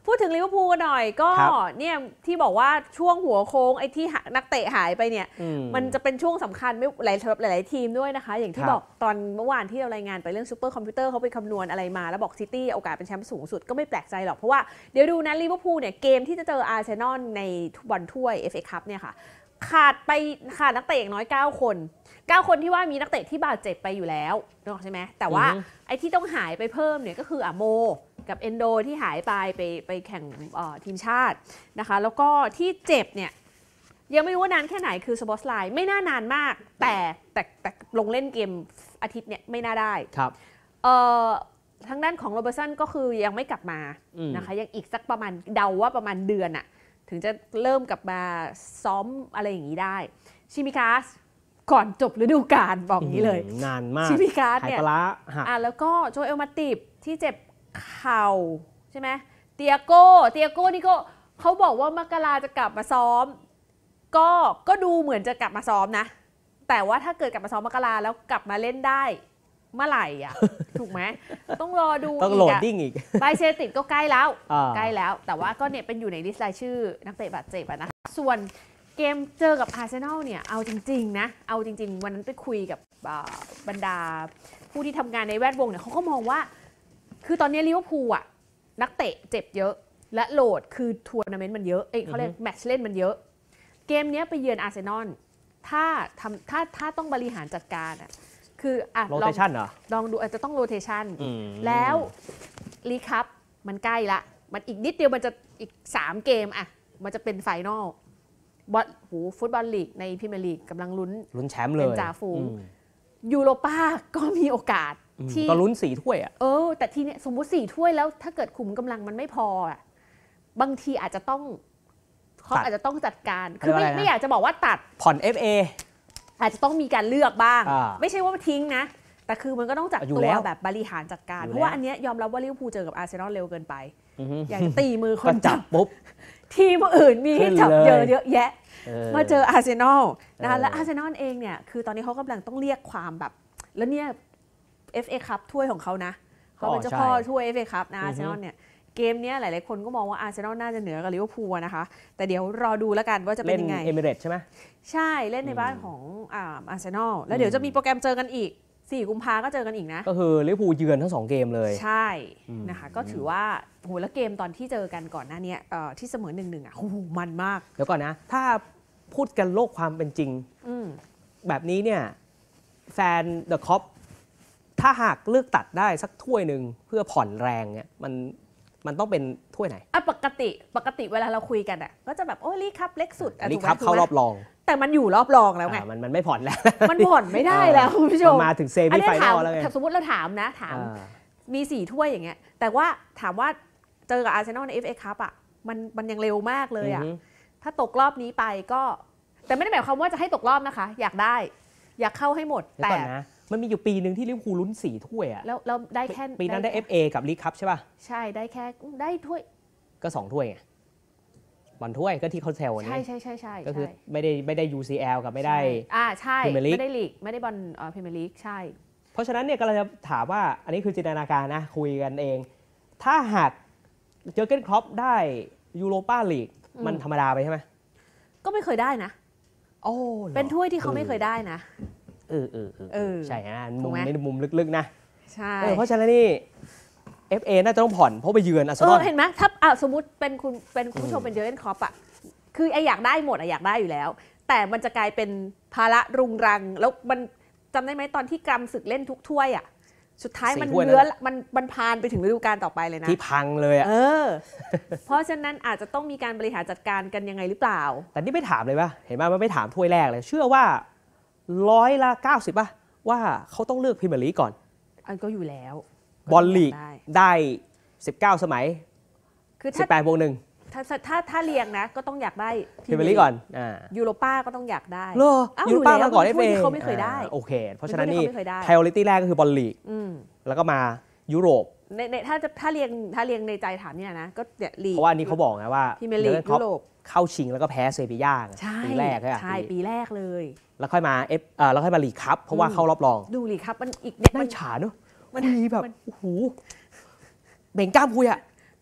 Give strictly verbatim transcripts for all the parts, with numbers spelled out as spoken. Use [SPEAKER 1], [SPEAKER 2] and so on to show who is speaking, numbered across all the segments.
[SPEAKER 1] พูดถึงลิเวอร์พูลกันหน่อยก็เนี่ยที่บอกว่าช่วงหัวโค้งไอ้ที่นักเตะหายไปเนี่ยมันจะเป็นช่วงสำคัญไม่หลายสำหรับหลายๆทีมด้วยนะคะอย่างที่บอกตอนเมื่อวานที่เรารายงานไปเรื่องซูเปอร์คอมพิวเตอร์เขาไปคำนวณอะไรมาแล้วบอกซิตี้โอกาสเป็นแชมป์สูงสุดก็ไม่แปลกใจหรอกเพราะว่าเดี๋ยวดูนะลิเวอร์พูลเนี่ยเกมที่จะเจออาร์เซนอลในบอลถ้วย เอฟ เอ คัพเนี่ยค่ะขาดไปขาดนักเตะอย่างน้อยเก้าคนเก้าคนที่ว่ามีนักเตะที่บาดเจ็บไปอยู่แล้วนึกใช่ไหมแต่ว่าไอ้ที่ต้องหายไปเพิ่มเนี่ยก็คืออะโมกับเอนโดที่หายไปไปไปแข่งทีมชาตินะคะแล้วก็ที่เจ็บเนี่ยยังไม่รู้ว่านานแค่ไหนคือสปอร์ตไลน์ไม่น่านานมากแต่แต่แต่ลงเล่นเกมอาทิตย์เนี่ยไม่น่าได้
[SPEAKER 2] ครับ
[SPEAKER 1] เอ่อทางด้านของโรเบอร์ตสันก็คือยังไม่กลับมานะคะยังอีกสักประมาณเดาว่าประมาณเดือนอะถึงจะเริ่มกลับมาซ้อมอะไรอย่างนี้ได้ชิมิคาสก่อนจบฤดูกาลบอกอย่างนี้เลย
[SPEAKER 2] นานมาก
[SPEAKER 1] ชิมิคาสเนี่ย
[SPEAKER 2] อ่ะ
[SPEAKER 1] แล้วก็โจเอลมาติบที่เจ็บเข่าใช่ไหมเตียโก้เตียโก้นี่ก็เขาบอกว่ามกราจะกลับมาซ้อมก็ก็ดูเหมือนจะกลับมาซ้อมนะแต่ว่าถ้าเกิดกลับมาซ้อมมกราแล้วกลับมาเล่นได้เมื่อไหร่อ่ะ ถูกไหมต้องรอดู
[SPEAKER 2] ต้องโหลดดิ้งอีก
[SPEAKER 1] ไบเซติดก็ใกล้แล้วใกล้แล้วแต่ว่าก็เนี่ยเป็นอยู่ในลิสต์รายชื่อนักเตะบาดเจ็บนะส่วนเกมเจอกับอาร์เซนอลเนี่ยเอาจริงๆนะเอาจริงๆวันนั้นไปคุยกับบรรดาผู้ที่ทำงานในแวดวงเนี่ยเขาก็มองว่าคือตอนนี้ลิเวอร์พูลอ่ะนักเตะเจ็บเยอะและโหลดคือทัวร์นาเมนต์มันเยอะเอ้ยเขาเรียกแมตช์เล่นมันเยอะเกมนี้ไปเยือนอาร์เซนอลถ้าทำถ้าถ้าต้องบริหารจัดการอ่ะคืออ่ะ
[SPEAKER 2] โรเทชันเหรอ
[SPEAKER 1] ลองดูอาจจะต้องโรเทชันแล้วลีกคัพมันใกล้ละมันอีกนิดเดียวมันจะอีกสามเกมอ่ะมันจะเป็นไฟนอลบอลหูฟุตบอลลีกในพรีเมียร์ลีกกำลังลุ้น
[SPEAKER 2] ลุ้นแชมป์เลย
[SPEAKER 1] เป็นจ่าฝูงยูโรป้าก็มีโอกาสที่
[SPEAKER 2] ก็ลุ้นสี่ถ้วยอ่ะ
[SPEAKER 1] เออแต่ทีเนี้ยสมมุติสี่ถ้วยแล้วถ้าเกิดขุมกำลังมันไม่พออ่ะบางทีอาจจะต้องเขาอาจจะต้องจัดการคือไม่ไม่อยากจะบอกว่าตัด
[SPEAKER 2] ผ่อน เอฟ เอ
[SPEAKER 1] อาจจะต้องมีการเลือกบ้างไม่ใช่ว่าทิ้งนะแต่คือมันก็ต้องจัดตัวแบบบริหารจัดการเพราะว่าอันเนี้ยยอมรับว่าลิเวอร์พูลเจอกับอาร์เซนอลเร็วเกินไปอยากตีมือคน
[SPEAKER 2] จับปุ๊บ
[SPEAKER 1] ทีมอื่นมีให้จับเยอะเยอะแยะมาเจออาร์เซนอลนะคะและอาร์เซนอลเองเนี่ยคือตอนนี้เขากำลังต้องเรียกความแบบแล้วเนี่ย เอฟ เอ คัพถ้วยของเขานะเขาเป็นเจ้าพ่อถ้วย เอฟ เอ คัพนะอาร์เซนอลเนี่ยเกมนี้หลายๆคนก็มองว่าอาร์เซนอลน่าจะเหนือกับลิเวอร์พูลนะคะแต่เดี๋ยวรอดูแล้วกันว่าจะเป็นยังไง
[SPEAKER 2] เล่นเอมิเรตส์ใช่ไหม
[SPEAKER 1] ใช่เล่นในบ้านของอาร์เซนอลแล้วเดี๋ยวจะมีโปรแกรมเจอกันอีกสี่กุมภาก็เจอกันอีกนะ
[SPEAKER 2] ก็คือลิเวอร์พูลเยือนทั้งสองเกมเลย
[SPEAKER 1] ใช่นะคะก็ถือว่าโหแล้วเกมตอนที่เจอกันก่อนหน้านี้ที่เสมอหนึ่งหนึ่งอ่ะโอ้โหมันมาก
[SPEAKER 2] เดี๋ยวก่อนนะถ้าพูดกันโลกความเป็นจริงแบบนี้เนี่ยแฟนเดอะคอปถ้าหากเลือกตัดได้สักถ้วยหนึ่งเพื่อผ่อนแรงเนี่ยมันมันต้องเป็นถ้วยไหน
[SPEAKER 1] อ่ะปกติปกติเวลาเราคุยกันอ่ะก็จะแบบโอ้ลีกคัพเล็กสุด
[SPEAKER 2] ลีกคัพเข้ารอบรอง
[SPEAKER 1] แต่มันอยู่รอบรองแล้วไง
[SPEAKER 2] มันมันไม่ผ่อนแล้ว
[SPEAKER 1] มันผ่อนไม่ได้แล้วคุณผู้ชม
[SPEAKER 2] มาถึงเซมิไฟนอลแล้วไง
[SPEAKER 1] สมมติเราถามนะถามมีสี่ถ้วยอย่างเงี้ยแต่ว่าถามว่าเจอกับอาร์เซนอลใน เอฟ เอ คัพอ่ะมันมันยังเร็วมากเลยอ่ะถ้าตกรอบนี้ไปก็แต่ไม่ได้หมายความว่าจะให้ตกรอบนะคะอยากได้อยากเข้าให้หมดแต่
[SPEAKER 2] มันมีอยู่ปีหนึ่งที่ลิเวอร์พูลลุ้นสี่ถ้วยอ่ะ
[SPEAKER 1] แล้วเราได้แค่
[SPEAKER 2] ปีนั้นได้ เอฟ เอ กับลีกคัพใช่ป่ะ
[SPEAKER 1] ใช่ได้แค่ได้ถ้วย
[SPEAKER 2] ก็สองถ้วยไงบอลถ้วยก็ที่เขาแซวนี่
[SPEAKER 1] ใช่ใช่ใช่ใช่
[SPEAKER 2] ก็คือไม่ได้ไม่ได้ ยู ซี แอล กับไม่ได้
[SPEAKER 1] อ่าใช่ไม่ได้ลีกไม่ได้บอลพรีเมียร์ลีกใช่
[SPEAKER 2] เพราะฉะนั้นเนี่ยก็เลยจะถามว่าอันนี้คือจินตนาการนะคุยกันเองถ้าหากเจอเก้นคล็อปได้ยูโรป้าลีกมันธรรมดาไปใช่ไหม
[SPEAKER 1] ก็ไม่เคยได้นะ
[SPEAKER 2] โอ้
[SPEAKER 1] เป็นถ้วยที่เขาไม่เคยได้นะ
[SPEAKER 2] เออเออเออใช่ฮะมุมนี้มุมลึกๆนะ
[SPEAKER 1] ใช่
[SPEAKER 2] เพราะฉะนั้นนี่ เอฟ เอ น่าจะต้องผ่อนเพราะไปเยือนอาร์เซนอล
[SPEAKER 1] เห็นไหมถ้าสมมติเป็นคุณเป็นคุณผู้ชมเป็นเจอร์เก้นคล็อปอ่ะคือไออยากได้หมดอะอยากได้อยู่แล้วแต่มันจะกลายเป็นภาระรุงรังแล้วมันจำได้ไหมตอนที่กำศึกเล่นทุกถ้วยอ่ะสุดท้ายมันเลื้อมันมันพานไปถึงฤดูกาลต่อไปเลยนะ
[SPEAKER 2] ที่พังเลยอ่ะ
[SPEAKER 1] เออเพราะฉะนั้นอาจจะต้องมีการบริหารจัดการกันยังไงหรือเปล่า
[SPEAKER 2] แต่นี่ไม่ถามเลยป่ะเห็นไหมมันไม่ถามถ้วยแรกเลยเชื่อว่าร้อยละเก้าสิบป่ะว่าเขาต้องเลือกพรีเมียร์ลีกก่อน
[SPEAKER 1] อันก็อยู่แล้ว
[SPEAKER 2] บอลลีกได้สิบเก้าสมัย
[SPEAKER 1] คือ
[SPEAKER 2] สิบแปดบวกหนึ่ง
[SPEAKER 1] ถ้าถ้าถ้าเรียงนะก็ต้องอยากได้
[SPEAKER 2] พรีเมียร์ลีกก่อนอ่า
[SPEAKER 1] ยูโรป้าก็ต้องอยากได้
[SPEAKER 2] เหรอยูโรป้ามาก่อน เอฟ เอ
[SPEAKER 1] เขาไม่เคยได้
[SPEAKER 2] โอเคเพราะฉะนั้นนี่ priority แรกก็คือบอลลีกแล้วก็มายุโรป
[SPEAKER 1] ในถ้าถ้าเรียงถ้าเรียงในใจถามเนี่ยนะก็เนี่ยลีก
[SPEAKER 2] เพราะว่าอันนี้เขาบอกไงว่า
[SPEAKER 1] พรีเมียร์ลีกยุโรป
[SPEAKER 2] เข้าชิงแล้วก็แพ้เซบีย่าปีแรก
[SPEAKER 1] ใช่ปีแรกเลย
[SPEAKER 2] แล้วค่อยมาเอฟเอ่อแล้วค่อยมาลีกคัพเพราะว่าเข้ารอบรอง
[SPEAKER 1] ดูลีกคัพมันอีกเนี่ย
[SPEAKER 2] มันฉาเนอะมันดีแบบโอ้โหเบ่งกล้ามคุยอ่ะ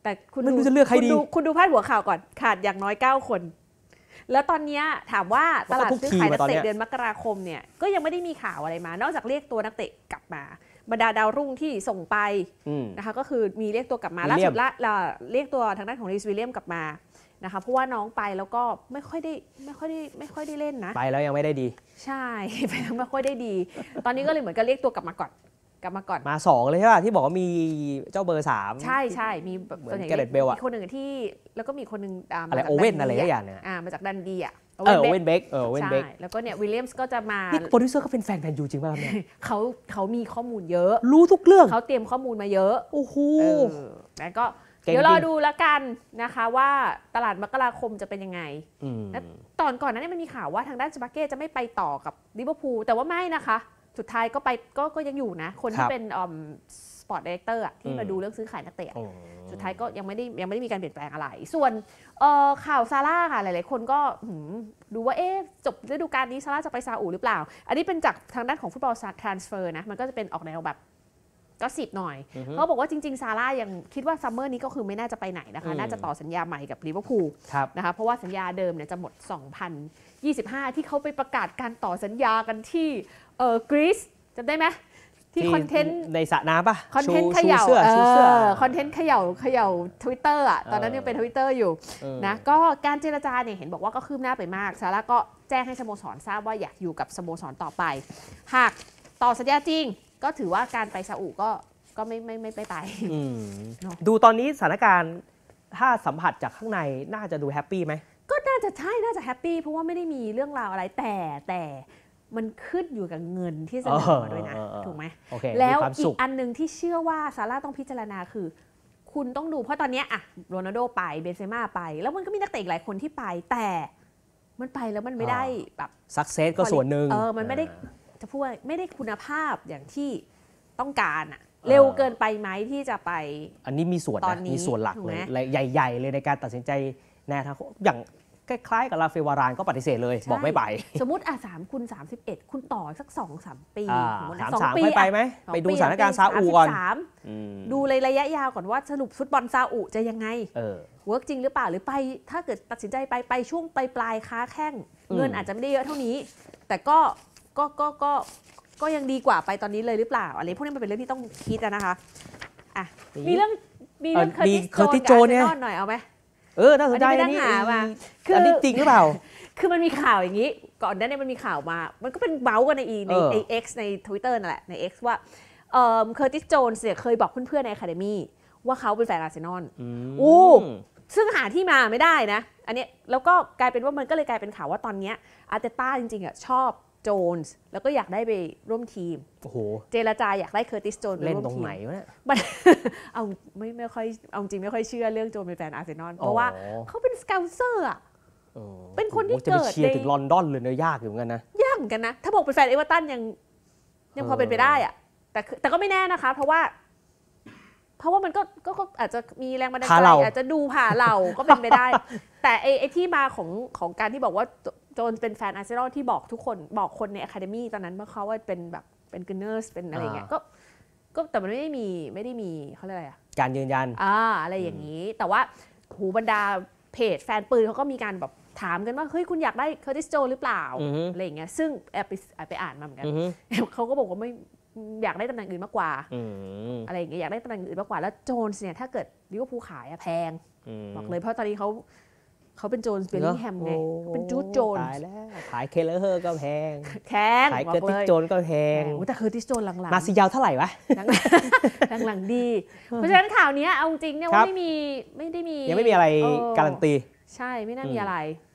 [SPEAKER 1] แต่คุณ
[SPEAKER 2] ไม่รู้จะเลือกใครดี
[SPEAKER 1] ณคุณดูพาดหัวข่าวก่อนขาดอย่างน้อยเก้าคนแล้วตอนนี้ถามว่าตลาดซื้อขายนักเตะเดือนมกราคมเนี่ยก็ยังไม่ได้มีข่าวอะไรมานอกจากเรียกตัวนักเตะกลับมาบรรดาดาวรุ่งที่ส่งไปนะคะก็คือมีเรียกตัวกลับมาล่าสุดละเรียกตัวทางด้านของรีสวิลเลียมกลับมานะคะเพราะว่าน้องไปแล้วก็ไม่ค่อยได้ไม่ค่อยได้ไม่ค่อยได้เล่นนะ
[SPEAKER 2] ไปแล้วยังไม่ได้ดี
[SPEAKER 1] ใช่ไปแล้วไม่ค่อยได้ดีตอนนี้ก็เลยเหมือนกับเรียกตัวกลับมาก่อนกลับมาก่อน
[SPEAKER 2] มาสองเลยใช่ป่ะที่บอกว่ามีเจ้าเบอร์สาม
[SPEAKER 1] ใช่ใช่มี
[SPEAKER 2] เหมือนแกเรตเบลอะ
[SPEAKER 1] คนหนึ่งที่แล้วก็มีคนหนึ่ง
[SPEAKER 2] อะไรโอเว่นอะไรอย่างเนี่ย
[SPEAKER 1] มาจากดันดีอะ
[SPEAKER 2] เออโอเว่นเบคเออโอเว่นเบค
[SPEAKER 1] แล้วก็เนี่ยวิลเลียมส์ก็จะมา
[SPEAKER 2] นี่โปรดิวเซอร์ก็เป็นแฟนแมนยูจริงป่ะเนี่ย
[SPEAKER 1] เขาเขามีข้อมูลเยอะ
[SPEAKER 2] รู้ทุกเรื่อง
[SPEAKER 1] เขาเตรียมข้อมูลมาเยอะ
[SPEAKER 2] โอ้โห
[SPEAKER 1] แล้วก็เดี๋ยวรอดูแล้วกันนะคะว่าตลาดมกราคมจะเป็นยังไงตอนก่อนนั้นมันมีข่าวว่าทางด้านสปาเก้จะไม่ไปต่อกับลิเวอร์พูลแต่ว่าไม่นะคะสุดท้ายก็ไปก็ก็ยังอยู่นะคนที่เป็นอ่อสปอร์ตดีเรคเตอร์ที่มาดูเรื่องซื้อขายนักเตะสุดท้ายก็ยังไม่ได้ยังไม่ได้มีการเปลี่ยนแปลงอะไรส่วนข่าวซาร่าค่ะหลายๆคนก็ดูว่าเอ๊ะจบฤดูกาลนี้ซาร่าจะไปซาอุหรือเปล่าอันนี้เป็นจากทางด้านของฟุตบอลทรานสเฟอร์นะมันก็จะเป็นออกแนวแบบก็สิบหน่อยเขาบอกว่าจริงๆซาร่ายังคิดว่าซัมเมอร์นี้ก็คือไม่น่าจะไปไหนนะคะน่าจะต่อสัญญาใหม่กับลิเวอร์พูลนะคะเพราะว่าสัญญาเดิมเนี่ยจะหมดสองพันยี่สิบห้าที่เขาไปประกาศการต่อสัญญากันที่เออกรีซจำได้ไหมที่คอนเทนต์
[SPEAKER 2] ในสระน้ำป่ะ
[SPEAKER 1] คอนเทนต์เขย่าคอนเทนต์เขย่าเขย่า Twitter อ่ะตอนนั้นยังเป็น Twitter อยู่นะก็การเจรจาเนี่ยเห็นบอกว่าก็คืบหน้าไปมากซาร่าก็แจ้งให้สโมสรทราบว่าอยากอยู่กับสโมสรต่อไปหากต่อสัญญาจริงก็ถือว่าการไปซาอุก็ก็ไม่ไม่ไม่ไปไป
[SPEAKER 2] ดูตอนนี้สถานการณ์ถ้าสัมผัสจากข้างในน่าจะดูแฮปปี้ไหม
[SPEAKER 1] ก็น่าจะใช่น่าจะแฮปปี้เพราะว่าไม่ได้มีเรื่องราวอะไรแต่แต่มันขึ้นอยู่กับเงินที่เสนอมาด้วยนะถูกไหมแล้วอีกอันนึงที่เชื่อว่าซาร่าต้องพิจารณาคือคุณต้องดูเพราะตอนนี้อะโรนัลโดไปเบนเซม่าไปแล้วมันก็มีนักเตะหลายคนที่ไปแต่มันไปแล้วมันไม่ได้แบบ
[SPEAKER 2] ซักเซสก็ส่วนหนึ่ง
[SPEAKER 1] เออมันไม่ได้จะพูดว่าไม่ได้คุณภาพอย่างที่ต้องการอะเร็วเกินไปไหมที่จะไป
[SPEAKER 2] อันนี้มีส่วนนะมีส่วนหลักเลยใหญ่ๆเลยในการตัดสินใจแนวทางอย่างคล้ายๆกับลาเฟวารานก็ปฏิเสธเลยบอกไม่ไป
[SPEAKER 1] สมมติอ่ะสามคูณสามสิบเอ็ดคุณต่อสักสองสามปี
[SPEAKER 2] สามสามไปไหมไปดูสถานการณ์ซาอุก่อน
[SPEAKER 1] ดูเลยระยะยาวก่อนว่าสรุปฟุตบอลซาอุจะยังไงเวิร์กจริงหรือเปล่าหรือไปถ้าเกิดตัดสินใจไปไปช่วงปลายปลายค้าแข้งเงินอาจจะไม่ได้เยอะเท่านี้แต่ก็ก็ก็ก็ก็ยังดีกว่าไปตอนนี้เลยหรือเปล่าอะไรพวกนี้มันเป็นเรื่องที่ต้องคิดนะคะอ่ะมีเรื่องมีเรื่องเคอร์ติสโจนกับอาร์เซนอลหน่อยเอาไหม
[SPEAKER 2] เออน่าสนใจอันนี้
[SPEAKER 1] คือ
[SPEAKER 2] อันนี้จริงหรือเปล่า
[SPEAKER 1] คือมันมีข่าวอย่างนี้ก่อนหน้านี้มันมีข่าวมามันก็เป็นเบ้ากันในอีในใน X ใน Twitter นั่นแหละใน X ว่าเอ่อเคอร์ติสโจนส์เนี่ยเคยบอกเพื่อนๆในอะคาเดมี่ว่าเขาเป็นแฟนอาร์เซนอลอู้ซึ่งหาที่มาไม่ได้นะอันนี้แล้วก็กลายเป็นว่ามันก็เลยกลายเป็นข่าวว่าตอนนี้อาร์เตต้าจริงๆอ่ะชอบโจนส์แล้วก็อยากได้ไปร่วมทีม
[SPEAKER 2] โอ้โห
[SPEAKER 1] เจรจาอยากได้เคอร์ติสโจนส์
[SPEAKER 2] เล่นตรงไหนวะเนี่ย
[SPEAKER 1] เอาไม่ไม่ค่อยเอาจริงไม่ค่อยเชื่อเรื่องโจนเป็นแฟนอาร์เซนอลเพราะว่าเขาเป็นสเกลเซอร์อ่ะเป็นคนที่เกิด
[SPEAKER 2] จะไปเชียร์ถึงลอนดอนเลยเนี่ยยากอยู่เหมือนกันนะ
[SPEAKER 1] ยากเหมือนกันนะถ้าบอกเป็นแฟนเอเวอร์ตันยังยังพอเป็นไปได้อ่ะแต่แต่ก็ไม่แน่นะคะเพราะว่าเพราะว่ามันก็ก็อาจจะมีแรงบันดาลใจอาจจะดูผ่าเราก็เป็นไปได้แต่ไอ้ไอ้ที่มาของของการที่บอกว่าโจนเป็นแฟนอาร์เซนอลที่บอกทุกคนบอกคนในอะคาเดมี่ตอนนั้นเมื่อเขาว่าเป็นแบบเป็นกินเนอร์สเป็นอะไรเงี้ยก็ก็แต่มันไม่ได้มีไม่ได้มีเขาเรียกอะไรอ่ะ
[SPEAKER 2] การยืนยัน
[SPEAKER 1] อ่าอะไรอย่างนี้แต่ว่าหูบรรดาเพจแฟนปืนเขาก็มีการแบบถามกันว่าเฮ้ยคุณอยากได้เคอร์ติสโจนหรือเปล่าอะไรอย่างเงี้ยซึ่งแอบไปแอบไปอ่านมาเหมือนกันเขาก็บอกว่าไม่อยากได้ตำแหน่งอื่นมากกว่าอะไรอย่างเงี้ยอยากได้ตำแหน่งอื่นมากกว่าแล้วโจนส์เนี่ยถ้าเกิดลิเวอร์พูลขายอะแพงบอกเลยเพราะตอนนี้เขาเขาเป็นโจนส์เบลลิงแฮมไงเป็นจูดโจนส์
[SPEAKER 2] ขายแล้วขายเคเลอร์ก็แพง
[SPEAKER 1] แพง
[SPEAKER 2] ขายเคอร์ติสโจนก็แพง
[SPEAKER 1] แต่เคอร์ติสโจนหลังๆ
[SPEAKER 2] มาซิยาวเท่าไหร่วะ
[SPEAKER 1] หลังๆดีเพราะฉะนั้นข่าวนี้เอาจริงเนี่ยว่าไม่มีไม่ได้มี
[SPEAKER 2] ยังไม่มีอะไรการันตี
[SPEAKER 1] ใช่ไม่น่ามีอะไร